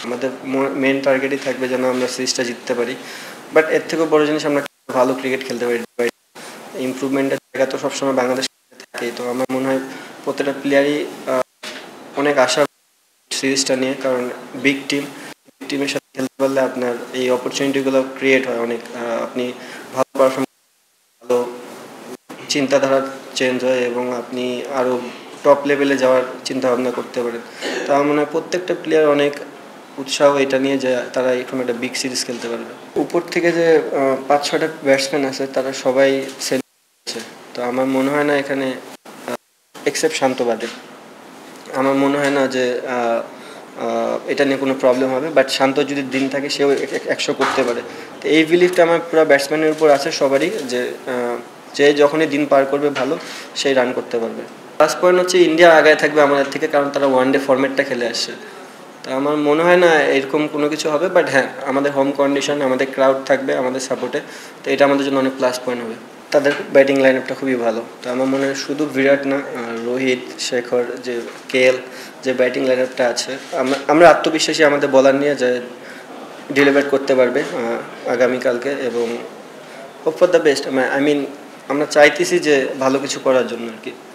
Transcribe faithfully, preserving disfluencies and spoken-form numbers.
আমাদের মেন টার্গেটই থাকবে যেন আমরা সিরিজটা জিততে পারি, বাট এর থেকেও বড় জিনিস আমরা ভালো ক্রিকেট খেলতে পারি। ইমপ্রুভমেন্টের জায়গা তো সবসময় বাংলাদেশ থাকেই। তো আমার মনে হয় প্রত্যেকটা প্লেয়ারই অনেক আশা সিরিজটা নিয়ে, কারণ বিগ টিম টিমের সাথে খেলতে পারলে আপনার এই অপরচুনিটিগুলো ক্রিয়েট হয় অনেক। আপনি ভালো পারফরমেন্স, ভালো চিন্তাধারা চেঞ্জ হয় এবং আপনি আরও টপ লেভেলে যাওয়ার চিন্তা ভাবনা করতে পারেন। তো আমার মনে হয় প্রত্যেকটা প্লেয়ার অনেক উৎসাহ এটা নিয়ে যে তারা এরকম একটা বিগ সিরিজ খেলতে পারবে। উপর থেকে যে পাঁচ ছটা ব্যাটসম্যান আছে তারা সবাই আছে, তো আমার মনে হয় না এখানে এক্সেপ্ট শান্ত বাদে আমার মনে হয় না যে এটা নিয়ে কোনো প্রবলেম হবে। বাট শান্ত যদি দিন থাকে সেও একশো করতে পারে। তো এই বিলিফটা আমার পুরো ব্যাটসম্যানের উপর আছে সবারই, যে যে যখনই দিন পার করবে ভালো সেই রান করতে পারবে। প্লাস পয়েন্ট হচ্ছে ইন্ডিয়া আগায় থাকবে আমাদের থেকে, কারণ তারা ওয়ান ডে ফরম্যাটটা খেলে আসছে। তো আমার মনে হয় না এরকম কোনো কিছু হবে। বাট হ্যাঁ, আমাদের হোম কন্ডিশন, আমাদের ক্রাউড থাকবে আমাদের সাপোর্টে, তো এটা আমাদের জন্য অনেক প্লাস পয়েন্ট হবে। তাদের ব্যাটিং লাইন আপটা খুবই ভালো। তো আমার মনে হয় শুধু বিরাট না, রোহিত, শেখর, যে কেএল যে ব্যাটিং লাইন আপটা আছে, আমরা আমরা আত্মবিশ্বাসী আমাদের বলার নিয়ে যে ডেলিভার করতে পারবে আগামীকালকে, এবং hope for the best. I mean আমরা চাইতেছি যে ভালো কিছু করার জন্য আর কি।